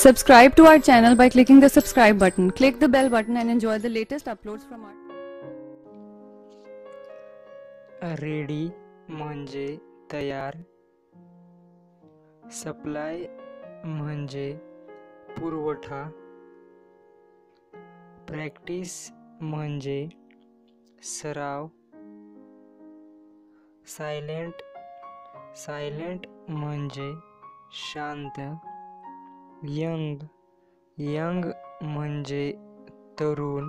Subscribe to our channel by clicking the subscribe button. Click the bell button and enjoy the latest uploads from our. Ready म्हणजे तयार, supply म्हणजे पुरवठा, practice म्हणजे सराव, silent म्हणजे शांत, यंग म्हणजे तरुण,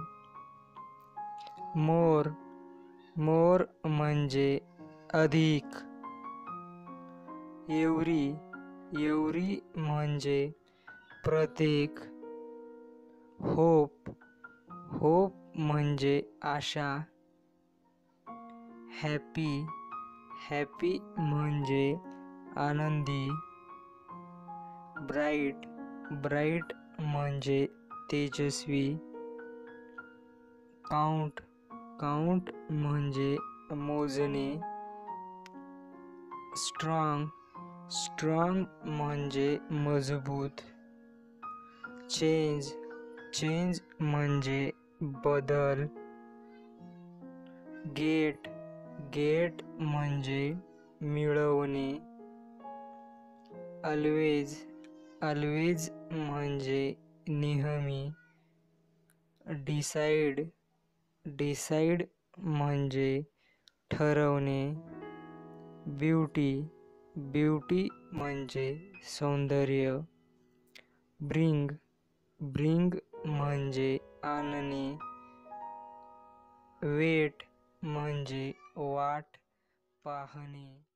मोर म्हणजे अधिक, एवरी म्हणजे प्रत्येक, होप म्हणजे आशा, हॅपी म्हणजे आनंदी, ब्राईट म्हणजे तेजस्वी, काउंट म्हणजे मोजणे, स्ट्रॉंग म्हणजे मजबूत, चेंज म्हणजे बदल, गेट म्हणजे मिळवणे, ऑलवेज म्हणजे नेहमी, डिसाइड म्हणजे ठरवणे, ब्युटी म्हणजे सौंदर्य, ब्रिंग म्हणजे आणणे, वेट म्हणजे वाट पाहणे.